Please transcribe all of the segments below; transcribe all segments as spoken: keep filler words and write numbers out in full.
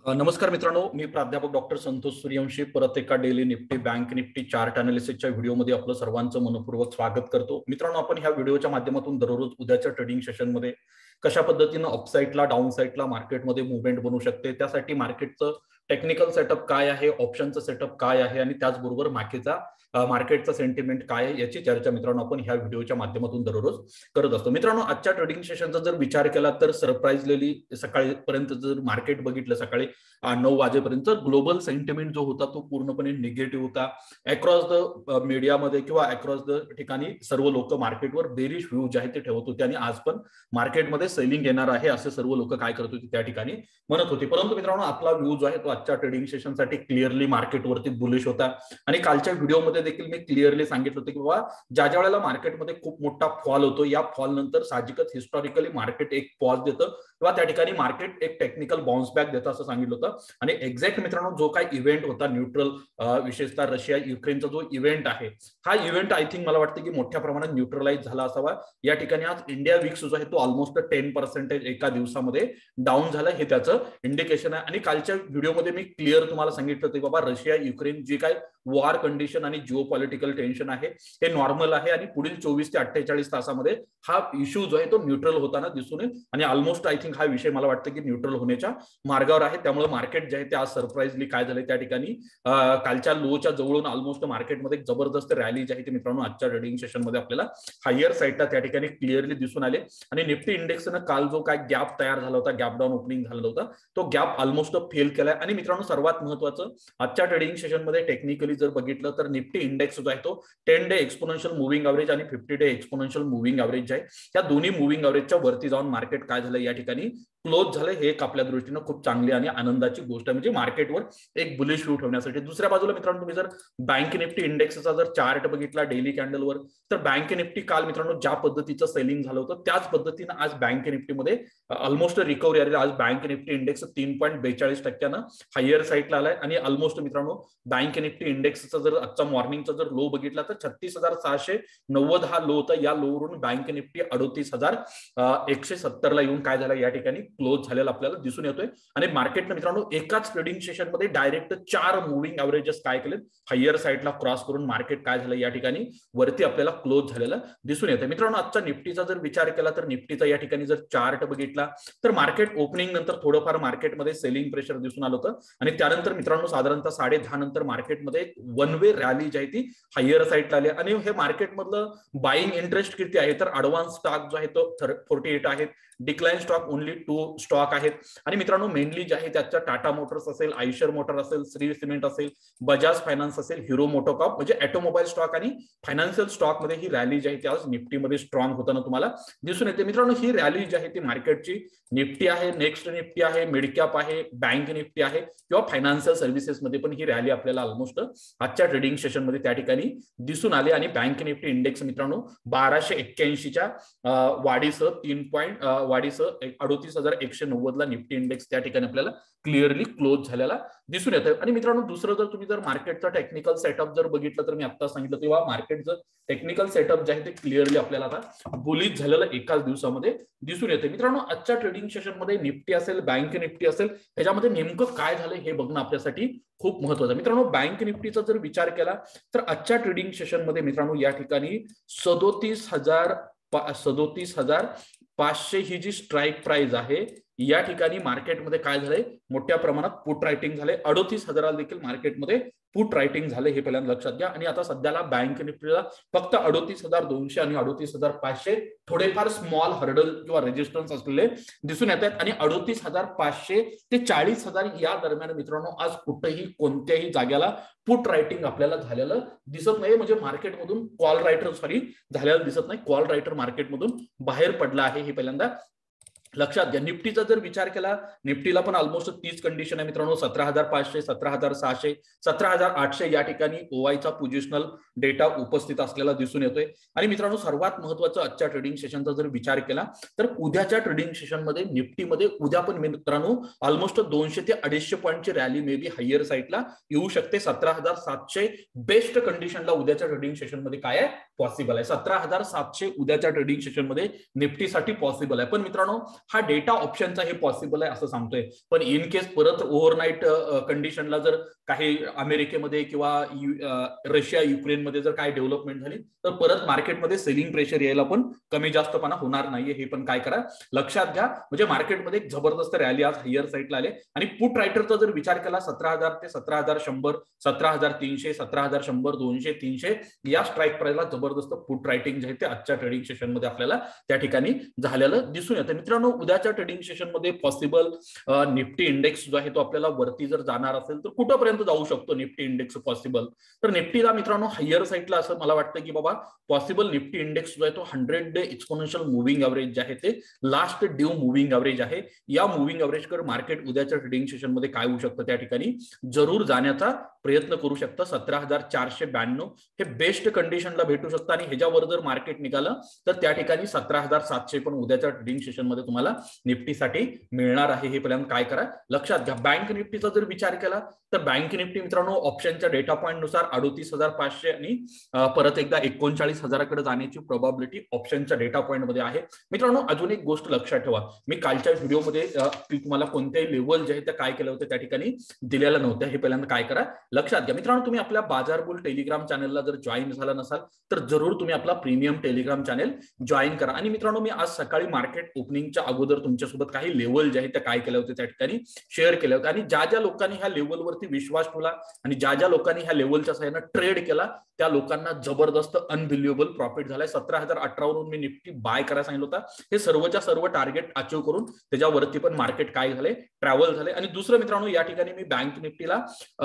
अ, नमस्कार मित्रांनो, मी प्राध्यापक डॉक्टर संतोष सूर्यवंशी परत एका daily Nifty bank Nifty chart अनालिसिसच्या व्हिडिओमध्ये आपलं सर्वांचं मनपूर्वक स्वागत करतो. मित्रांनो, आपण ह्या व्हिडिओच्या माध्यमातून दररोज उद्याच्या ट्रेडिंग सेशनमध्ये कशा पद्धतीनं अपसाईडला डाऊन साईडला मार्केटमध्ये मुवमेंट बनू शकते, त्यासाठी मार्केटचं टेक्निकल सेटअप काय आहे, ऑप्शनचं सेटअप काय आहे आणि त्याचबरोबर मार्केटचा मार्केटचा सेंटिमेंट काय आहे याची चर्चा मित्रांनो आपण ह्या व्हिडिओच्या माध्यमातून दररोज करत असतो. मित्रांनो, आजच्या ट्रेडिंग सेशनचा जर विचार केला तर सरप्राइजली सकाळीपर्यंत जर मार्केट बघितलं सकाळी नऊ वाजेपर्यंत ग्लोबल सेंटिमेंट जो होता तो पूर्णपणे निगेटिव्ह होता. अक्रॉस द मीडियामध्ये किंवा अक्रॉस द ठिकाणी सर्व लोक मार्केटवर बेरिश व्ह्यू जे आहे ते ठेवत होते आणि आज पण मार्केटमध्ये सेलिंग येणार आहे असे सर्व लोक काय करत होते त्या ठिकाणी म्हणत होते. परंतु मित्रांनो, आपला व्ह्यू जो आहे तो आजच्या ट्रेडिंग सेशनसाठी क्लिअरली मार्केटवरती बुलिश होता आणि कालच्या व्हिडिओमध्ये देखील मी क्लिअरली सांगितलं होतं की बाबा ज्या ज्या वेळेला मार्केटमध्ये खूप मोठा फॉल होतो, या फॉल नंतर साहजिकच हिस्टॉरिकली मार्केट एक पॉज देतं किंवा त्या ठिकाणी मार्केट एक टेक्निकल बाउन्स बॅक देतं असं सांगितलं होतं. आणि एक्झॅक्ट मित्रांनो, जो काही इव्हेंट होता न्यूट्रल विशेषतः रशिया युक्रेनचा जो इव्हेंट आहे, हा इव्हेंट आय थिंक मला वाटतं की मोठ्या प्रमाणात न्यूट्रलाइज झाला असावा. या ठिकाणी आज इंडिया विक्स जो आहे तो ऑलमोस्ट टेन पर्सेंटेज एका दिवसामध्ये डाऊन झाला, हे त्याचं इंडिकेशन आहे. आणि कालच्या व्हिडिओमध्ये मी क्लिअर तुम्हाला सांगितलं होतं की बाबा रशिया युक्रेन जी काय वॉर कंडिशन आणि जिओ पॉलिटिकल टेन्शन आहे हे नॉर्मल आहे आणि पुढील चोवीस ते अठ्ठेचाळीस तासामध्ये हा इश्यू जो आहे तो न्यूट्रल होताना दिसून येईल आणि ऑलमोस्ट आय थिंक हा विषय मला वाटतं की न्यूट्रल होण्याच्या मार्गावर आहे. त्यामुळे मार्केट जे आहे ते आज सरप्राइजली काय झालंय त्या ठिकाणी कालच्या लोच्या जवळून ऑलमोस्ट मार्केटमध्ये जबरदस्त रॅली जी आहे ती मित्रांनो आजच्या ट्रेडिंग सेशनमध्ये आपल्याला हायर साईडला त्या ठिकाणी क्लिअरली दिसून आले. आणि निफ्टी इंडेक्सनं काल जो काय गॅप तयार झाला होता, गॅप डाऊन ओपनिंग झाला होता, तो गॅप ऑलमोस्ट फेल केलाय. आणि मित्रांनो, सर्वात महत्वाचं आजच्या ट्रेडिंग सेशनमध्ये टेक्निकली जर बघितलं तर निफ्टी इंडेक्स जो आहे तो ten day exponential moving average आणि fifty day exponential moving average आहे, त्या दोन्ही मुव्हिंग एव्हरेजच्या वरती जाऊन मार्केट काय झालं या ठिकाणी क्लोज झालं. हे एक आपल्या दृष्टीनं खूप चांगली आणि आनंदाची गोष्ट आहे, म्हणजे मार्केटवर एक बुलिश व्ह्यू ठेवण्यासाठी. दुसऱ्या बाजूला मित्रांनो, तुम्ही जर बँक निफ्टी इंडेक्सचा जर चार्ट बघितला डेली कॅन्डलवर, तर बँक निफ्टी काल मित्रांनो ज्या पद्धतीचं सेलिंग झालं होतं त्याच पद्धतीनं आज बँक निफ्टीमध्ये ऑलमोस्ट रिकव्हरी आली. आज बँक निफ्टी इंडेक्स तीन पॉईंट बेचाळीस टक्क्यानं हायर साईडला आलाय आणि ऑलमोस्ट मित्रांनो बँक निफ्टी इंडेक्सचा जर आजचा मॉर्निंगचा जर लो बघितला तर छत्तीस हजार सहाशे नव्वद हा लो होता. या लोवरून बँक निफ्टी अडोतीस हजार एकशे सत्तर ला येऊन काय झालं या ठिकाणी क्लोज झालेला आपल्याला दिसून येतोय. आणि मार्केटने मित्रांनो एकाच ट्रेडिंग सेशनमध्ये डायरेक्ट चार मुव्हिंग एव्हरेजेस काय केलेत हायर साईडला क्रॉस करून मार्केट काय झालं या ठिकाणी वरती आपल्याला क्लोज झालेला दिसून येतोय. मित्रांनो, आजचा निफ्टीचा जर विचार केला तर निफ्टीचा या ठिकाणी जर चार्ट बघितला तर मार्केट ओपनिंग नंतर थोडंफार मार्केटमध्ये सेलिंग प्रेशर दिसून आलं होतं आणि त्यानंतर मित्रांनो साधारणतः साडे दहा नंतर मार्केटमध्ये वन वे रॅली जी आहे ती हायर साईडला आली. आणि हे मार्केटमधलं बाईंग इंटरेस्ट किती आहे तर ऍडव्हान्स स्टॉक जो आहे तो फोर्टी एट आहेत, decline stock only two stock आहेत. आणि मित्रांनो मेनली जे आहे त्याच्या टाटा मोटर्स असेल, आयशर मोटर असेल, श्री सिमेंट असेल, बजाज फायनान्स असेल, हिरो मोटोकॉप म्हणजे ऑटोमोबाईल स्टॉक आणि फायनान्शियल स्टॉक मध्ये ही रॅली जी आहे ती आज निफ्टीमध्ये स्ट्रॉंग होताना तुम्हाला दिसून येते. मित्रांनो, ही रॅली जी आहे ती मार्केटची निफ्टी आहे, नेक्स्ट निफ्टी आहे, मिड कॅप आहे, बँक निफ्टी आहे किंवा फायनान्शियल सर्व्हिसेस मध्ये पण ही रॅली आपल्याला ऑलमोस्ट आजच्या ट्रेडिंग सेशन मध्ये त्या ठिकाणी दिसून आली. आणि बँक निफ्टी इंडेक्स मित्रांनो बाराशे एक्क्याऐंशीच्या वाढीसह तीन पॉईंट वाढीसह अडोतीस हजार एकशे नव्वद ला निफ्टी इंडेक्स त्या ठिकाणी आपल्याला क्लिअरली क्लोज झालेला दिसून येतं. आणि मित्रांनो, दुसरं जर तुम्ही जर मार्केटचा टेक्निकल सेटअप जर बघितलं तर मी आता सांगितलं तेव्हा मार्केटचं टेक्निकल सेटअप जे आहे ते क्लिअरली आपल्याला आता बुलिश झालेलं एकाच दिवसामध्ये दिसून येते. मित्रांनो, आजच्या ट्रेडिंग सेशन मध्ये निफ्टी असेल, बँक निफ्टी असेल, ह्याच्यामध्ये नेमकं काय झालं हे बघणं आपल्यासाठी खूप महत्वाचं. मित्रांनो, बँक निफ्टीचा जर विचार केला तर आजच्या ट्रेडिंग सेशन मध्ये मित्रांनो या ठिकाणी सदोतीस हजार सदोतीस हजार पाचशे ही जी स्ट्राईक प्राइस आहे या ठिकाणी मार्केटमध्ये काय झालंय मोठ्या प्रमाणात पुट रायटिंग झाले. अडोतीस हजाराला देखील मार्केटमध्ये पुट रायटिंग झाले हे पहिल्यांदा लक्षात घ्या. आणि आता सध्याला बँक निफ्टीला फक्त अडोतीस हजार दोनशे आणि अडोतीस हजार पाचशे थोडेफार स्मॉल हर्डल किंवा रेजिस्टन्स असलेले दिसून येत आहेत. आणि अडोतीस हजार पाचशे ते चाळीस हजार या दरम्यान मित्रांनो आज कुठेही कोणत्याही जाग्याला पुट रायटिंग आपल्याला झालेलं दिसत नाही, म्हणजे मार्केटमधून कॉल रायटर सॉरी झालेलं दिसत नाही, कॉल रायटर मार्केटमधून बाहेर पडला आहे हे पहिल्यांदा लक्षात घ्या. निफ्टीचा जर विचार केला, निफ्टीला पण ऑलमोस्ट तीच कंडिशन आहे मित्रांनो. सतरा हजार पाचशे, सतरा हजार सहाशे, सतरा हजार आठशे या ठिकाणी ओवायचा पोझिशनल डेटा उपस्थित असलेला दिसून येतोय. आणि मित्रांनो, सर्वात महत्वाचं आजच्या ट्रेडिंग सेशनचा जर विचार केला तर उद्याच्या ट्रेडिंग सेशनमध्ये निफ्टीमध्ये उद्या पण मित्रांनो ऑलमोस्ट दोनशे ते अडीचशे पॉईंटची रॅली मे बी हायर साईडला येऊ शकते. सतरा हजार सातशे बेस्ट कंडिशनला उद्याच्या ट्रेडिंग सेशनमध्ये काय आहे पॉसिबल आहे. सतरा हजार सातशे उद्याच्या ट्रेडिंग सेशनमध्ये निफ्टीसाठी पॉसिबल आहे. पण मित्रांनो हा डेटा ऑप्शनचा हे पॉसिबल आहे असं सांगतोय. पण इन केस परत ओव्हरनाईट कंडिशनला जर काही अमेरिकेमध्ये किंवा रशिया युक्रेनमध्ये जर काय डेव्हलपमेंट झाली तर परत मार्केटमध्ये सेलिंग प्रेशर यायला पण कमी जास्तपणा होणार नाहीये, हे पण काय करा लक्षात घ्या. म्हणजे मार्केटमध्ये एक जबरदस्त रॅली आज हायर साईडला आले आणि पुट रायटरचा जर विचार केला सतरा हजार ते सतरा हजार शंभर सतरा हजार तीनशे सतरा हजार शंभर दोनशे तीनशे या स्ट्राईक प्राइसला जबरदस्त पुट रायटिंग जे आहे ते आजच्या ट्रेडिंग सेशन मध्ये आपल्याला त्या ठिकाणी झालेलं दिसून येतं. मित्रांनो, उद्याच्या ट्रेडिंग सेशन मध्ये पॉसिबल निफ्टी इंडेक्स जो आहे तो आपल्याला वरती जर जाणार असेल तर कुठपर्यंत जाऊ शकतो निफ्टी इंडेक्स पॉसिबल. तर निफ्टीला मित्रांनो हायर साईडला असं मला वाटतं की बाबा पॉसिबल निफ्टी इंडेक्स जो आहे तो hundred day exponential moving average जे आहे ते लास्ट ड्यू मुव्हिंग एव्हरेज आहे. या मुव्हिंग एव्हरेज कर मार्केट उद्याच्या ट्रेडिंग सेशन मध्ये काय होऊ शकतं त्या ठिकाणी जरूर जाण्याचा प्रयत्न करू शकतं. सतरा हजार चारशे ब्याण्णव हे बेस्ट कंडिशनला भेटू शकतं आणि ह्याच्यावर जर मार्केट निघालं तर त्या ठिकाणी सतरा हजार सातशे पण उद्याच्या ट्रेडिंग सेशन मध्ये तुम्हाला निफ्टीसाठी मिळणार आहे. हे पहिल्यांदा काय करा लक्षात घ्या. बँक निफ्टीचा जर विचार केला तर बँक निफ्टी मित्रांनो ऑप्शनच्या डेटा पॉईंट नुसार अडोतीस हजार पाचशे आणि परत एकदा एकोणचाळीस हजाराकडे जाण्याची प्रोबॅबिलिटी ऑप्शनच्या डेटा पॉईंट मध्ये आहे. मित्रांनो, अजून एक गोष्ट लक्षात ठेवा, मी कालच्या व्हिडिओमध्ये तुम्हाला कोणत्याही लेवल जे आहे ते काय केलं होतं त्या ठिकाणी दिलेलं नव्हतं. हे पहिल्यांदा काय करा लक्षात घ्या. मित्रांनो, तुम्ही आपल्या बाजार बुल टेलिग्राम चॅनलला जर जॉईन झाला नसाल तर जरूर तुम्ही आपला प्रीमियम टेलिग्राम चॅनल जॉईन करा. आणि मित्रांनो, मी आज सकाळी मार्केट ओपनिंगच्या अगोदर तुमच्यासोबत काही लेवल जे आहे ते काय केले होते त्या ठिकाणी शेअर केले होते आणि ज्या ज्या लोकांनी ह्या लेवलवरती विश्वास ठेवला आणि ज्या ज्या लोकांनी ह्या लेवलच्या सहाय्याने ट्रेड केला त्या लोकांना जबरदस्त अनबिलिव्हेबल प्रॉफिट झालाय. सतरा हजार अठरा वरून मी निफ्टी बाय करायला सांगितलं होतं. हे सर्वच्या सर्व टार्गेट अचीव करून त्याच्यावरती पण मार्केट काय झाले ट्रॅव्हल झाले. आणि दुसरं मित्रांनो, या ठिकाणी मी बँक निफ्टीला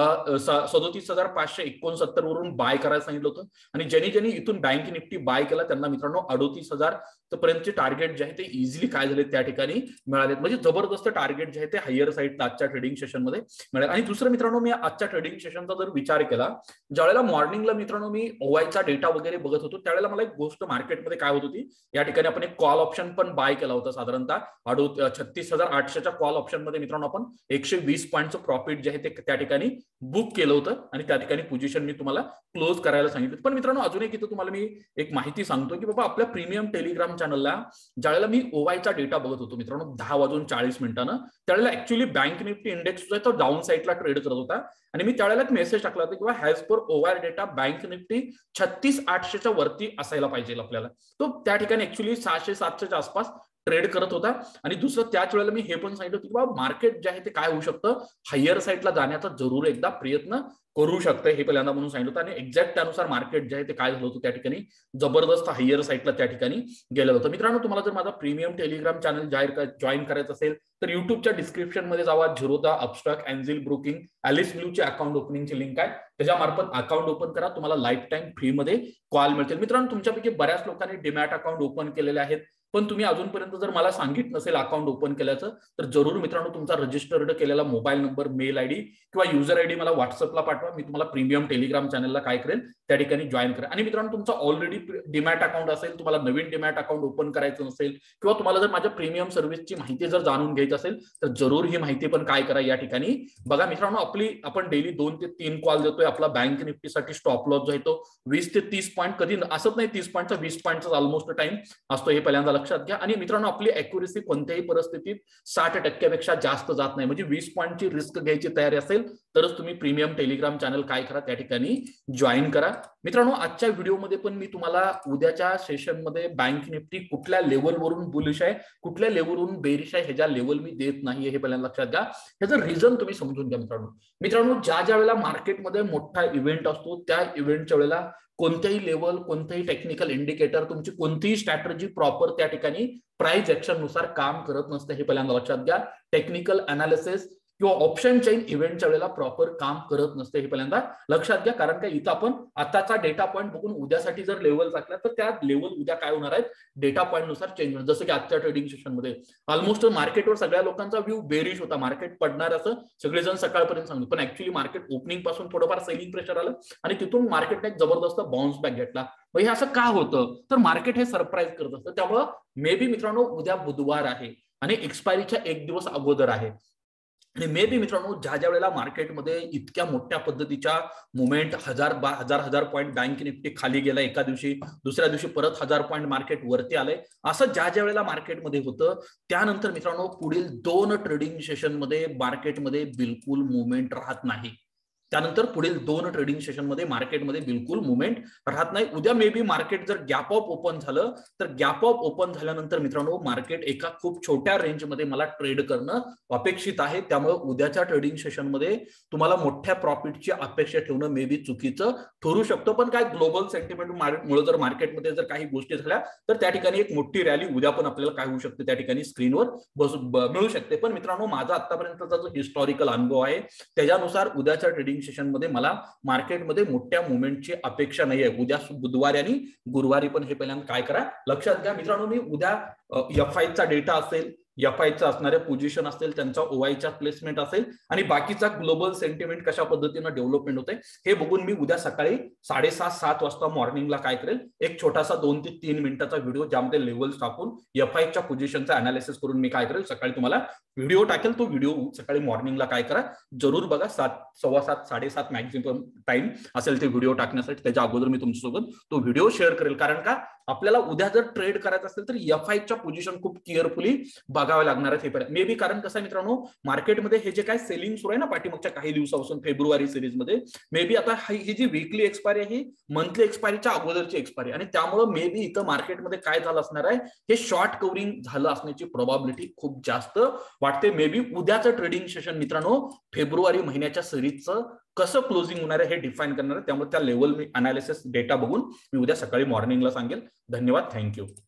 सदोतीस हजार पाचशे एकोणसत्तर वरून बाय करायला सांगितलं होतं आणि ज्यांनी ज्यांनी इथून बँक निफ्टी बाय केला त्यांना मित्रांनो अडोतीस हजार पर्यंतचे टार्गेट जे आहे ते इझिली काय झाले त्या ठिकाणी मिळाले. म्हणजे जबरदस्त टार्गेट जे आहे ते हायर साईड आजच्या ट्रेडिंग सेशन मध्ये मिळाले. आणि दुसरं मित्रांनो, मी आजच्या ट्रेडिंग सेशनचा जर विचार केला, ज्यावेळेला मॉर्निंगला मित्रांनो मी ओवायचा डेटा वगैरे बघत होतो त्यावेळेला मला एक गोष्ट मार्केटमध्ये काय होत होती, या ठिकाणी आपण एक कॉल ऑप्शन पण बाय केला होता साधारणतः अडो छत्तीस हजार आठशेच्या कॉल ऑप्शन मध्ये मित्रांनो आपण एकशे वीस पॉईंटचं प्रॉफिट जे आहे ते त्या ठिकाणी बुक केलं होतं आणि त्या ठिकाणी पोझिशन मी तुम्हाला क्लोज करायला सांगितलं. पण मित्रांनो, अजून एक इथं तुम्हाला मी एक माहिती सांगतो की बाबा आपल्या प्रीमियम टेलिग्राम चॅनलला ज्यावेळेला मी ओवायचा डेटा बघत होतो मित्रांनो दहा वाजून चाळीस मिनिटानं त्यावेळेला ऍक्च्युअली बँक निफ्टी इंडेक्स जो आहे तो डाऊन साईडला ट्रेड करत होता आणि मी त्यावेळेला एक मेसेज टाकला होता किंवा हॅज पर ओवाय डेटा बँक निफ्टी छत्तीस आठशेच्या वरती असायला पाहिजे आपल्याला. तो त्या ठिकाणी ऍक्च्युली सहाशे सातशेच्या आसपास ट्रेड करत होता. आणि दुसरं त्याच वेळेला मी हे पण सांगितलं की बाबा मार्केट जे आहे ते काय होऊ शकतं हायर साईडला जाण्याचा जरूर एकदा प्रयत्न करू शकतं हे पहिल्यांदा म्हणून सांगितलं होतं. आणि एक्झॅक्ट त्यानुसार मार्केट जे आहे ते काय झालं होतं त्या ठिकाणी जबरदस्त हायर साईडला त्या ठिकाणी गेलं होतं. मित्रांनो, तुम्हाला जर माझा प्रीमियम टेलिग्राम चॅनल जाहीर जॉईन करायचं असेल तर युट्यूबच्या डिस्क्रिप्शन मध्ये जावा. Zerodha, Upstox, Angel broking, Alice ब्लूची अकाउंट ओपनिंगची लिंक आहे, त्याच्यामार्फत अकाउंट ओपन करा. तुम्हाला लाईफ टाईम फ्री मध्ये कॉल मिळतील. मित्रांनो, तुमच्यापैकी बऱ्याच लोकांनी डीमॅट अकाउंट ओपन केलेले आहेत पण तुम्ही अजूनपर्यंत जर मला सांगितलं नसेल अकाउंट ओपन केल्याचं तर जरूर मित्रांनो तुमचा रजिस्टर्ड केलेला मोबाईल नंबर, मेल आयडी किंवा युजर आयडी मला व्हॉट्सअपला पाठवा. मी तुम्हाला प्रीमियम टेलिग्राम चॅनलला काय करेल त्या ठिकाणी जॉईन करेल. आणि मित्रांनो, तुमचा ऑलरेडी डीमॅट अकाउंट असेल, तुम्हाला नवीन डीमॅट अकाउंट ओपन करायचं नसेल किंवा तुम्हाला जर माझ्या प्रीमियम सर्व्हिसची माहिती जर जाणून घ्यायची असेल तर जरूर ही माहिती पण काय करा या ठिकाणी बघा. मित्रांनो, आपली आपण डेली दोन ते तीन कॉल देतोय. आपला बँक निफ्टीसाठी स्टॉप लॉस जो आहे तो वीस ते तीस पॉईंट कधी असत नाही, तीस पॉईंटचा वीस पॉईंटचा ऑलमोस्ट टाइम असतो हे पहिल्यांदा लक्षात घ्या. आणि मित्रांनो, आपली अॅक्युरेसी कोणत्याही परिस्थितीत साठ टक्क्यापेक्षा जास्त जात नाही. म्हणजे वीस पॉईंटची रिस्क घ्यायची तयारी असेल तरच तुम्ही प्रीमियम टेलिग्राम चॅनल काय करा त्या ठिकाणी जॉईन करा. मित्रांनो, आजच्या व्हिडिओमध्ये पण मी तुम्हाला उद्याच्या सेशनमध्ये बँक निफ्टी कुठल्या लेवलवरून बुलिश आहे, कुठल्या लेवलवरून बेरिश आहे, ह्याच्या लेवल मी देत नाहीये हे पहिल्यांदा लक्षात घ्या. ह्याचं रिझन तुम्ही समजून घ्या. मित्रांनो मित्रांनो ज्या ज्या वेळेला मार्केटमध्ये मोठा इव्हेंट असतो त्या इव्हेंटच्या वेळेला कोणत्याही लेवल, कोणतेही टेक्निकल इंडिकेटर, तुमची कोणतीही स्ट्रॅटेजी प्रॉपर त्या ठिकाणी प्राइस ऍक्शन नुसार काम करत नसते हे पहिल्यांदा लक्षात घ्या. टेक्निकल अनालिसिस किंवा ऑप्शन चेन इव्हेंटच्या वेळेला प्रॉपर काम करत नसते हे पहिल्यांदा लक्षात घ्या. कारण काय इथं आपण आताचा डेटा पॉईंट बघून उद्यासाठी जर लेवल टाकला तर त्या लेवल उद्या काय होणार आहेत डेटा पॉईंट नुसार चेंज होणार. जसं की आजच्या ट्रेडिंग सेशनमध्ये ऑलमोस्ट मार्केटवर सगळ्या लोकांचा व्ह्यू बेरिश होता, मार्केट पडणार असं सगळेजण सकाळपर्यंत सांगतो. पण ऍक्च्युली मार्केट ओपनिंग पासून थोडंफार सेलिंग प्रेशर आलं आणि तिथून मार्केटने एक जबरदस्त बाउन्स बॅक घेतला. मग हे असं का होतं तर मार्केट हे सरप्राईज करत असतं. त्यामुळं मे बी मित्रांनो उद्या बुधवार आहे आणि एक्सपायरीच्या एक दिवस अगोदर आहे. आणि मे बी मित्रांनो ज्या ज्या वेळेला मार्केटमध्ये इतक्या मोठ्या पद्धतीच्या मुवमेंट हजार बा हजार हजार पॉईंट बँक निफ्टी खाली गेला एका दिवशी, दुसऱ्या दिवशी परत हजार पॉईंट मार्केट वरती आलंय, असं ज्या ज्या वेळेला मार्केटमध्ये होतं त्यानंतर मित्रांनो पुढील दोन ट्रेडिंग सेशनमध्ये मार्केटमध्ये बिलकुल मुवमेंट राहत नाही. त्यानंतर पुढील दोन ट्रेडिंग सेशनमध्ये मार्केटमध्ये बिलकुल मुवमेंट राहत नाही. उद्या मे बी मार्केट जर गॅप अप ओपन झालं तर गॅप अप ओपन झाल्यानंतर मित्रांनो मार्केट एका खूप छोट्या रेंजमध्ये मला ट्रेड करणं अपेक्षित आहे. त्यामुळे उद्याच्या ट्रेडिंग सेशनमध्ये तुम्हाला मोठ्या प्रॉफिटची अपेक्षा ठेवणं मे बी चुकीचं ठरू शकतं. पण काय ग्लोबल सेंटिमेंटमुळे जर मार्केटमध्ये जर काही गोष्टी झाल्या तर त्या ठिकाणी एक मोठी रॅली उद्या पण आपल्याला काय होऊ शकते त्या ठिकाणी स्क्रीनवर बसू मिळू शकते. पण मित्रांनो माझा आतापर्यंतचा जो हिस्टॉरिकल अनुभव आहे त्याच्यानुसार उद्याच्या ट्रेडिंग सेशन मध्ये मला मार्केटमध्ये मोठ्या मुवमेंटची अपेक्षा नाही आहे. उद्या बुधवारी आणि गुरुवारी पण हे पहिल्यांदा काय करा लक्षात घ्या मित्रांनो. मी उद्या एफ आय चा डेटा असेल, एफ आय चा असणारे पोझिशन असेल, त्यांचा ओआयचा प्लेसमेंट असेल आणि बाकीचा ग्लोबल सेंटिमेंट कशा पद्धतीने डेव्हलपमेंट होते हे बघून मी उद्या सकाळी साडेसात सात वाजता मॉर्निंगला काय करेल एक छोटासा दोन ते तीन मिनिटाचा व्हिडिओ ज्यामध्ये लेवल्स टाकून एफ आय च्या पोझिशनचा अनालिसिस करून मी काय करेल सकाळी तुम्हाला व्हिडिओ टाकेल. तो व्हिडिओ सकाळी मॉर्निंगला काय करा जरूर बघा. सात सव्वा सात साडेसात मॅक्झिमम टाइम असेल ते व्हिडिओ टाकण्यासाठी. त्याच्या अगोदर मी तुमच्यासोबत तो व्हिडिओ शेअर करेल. कारण का आपल्याला उद्या जर ट्रेड करायचं असेल तर एफ आय च्या पोझिशन खूप केअरफुली बघावे लागणार आहेत. मे बी कारण कसं आहे मित्रांनो मार्केटमध्ये हे जे काय सेलिंग सुरू आहे ना पाठीमागच्या काही दिवसापासून फेब्रुवारी सिरीजमध्ये मे बी आता ही जी वीकली एक्सपायरी आहे ही मंथली एक्सपायरीच्या अगोदरची एक्सपायरी आणि त्यामुळे मे बी इथं मार्केटमध्ये काय झालं असणार आहे हे शॉर्ट कव्हरिंग झालं असण्याची प्रोबॅबिलिटी खूप जास्त वाटते. मे बी उद्याचं ट्रेडिंग सेशन मित्रांनो फेब्रुवारी महिन्याच्या सिरीजचं कसं क्लोजिंग होणार आहे हे डिफाईन करणार आहे. त्यामुळे त्या लेवल मी अनालिसिस डेटा बघून मी उद्या सकाळी मॉर्निंगला सांगेल. धन्यवाद. थँक्यू.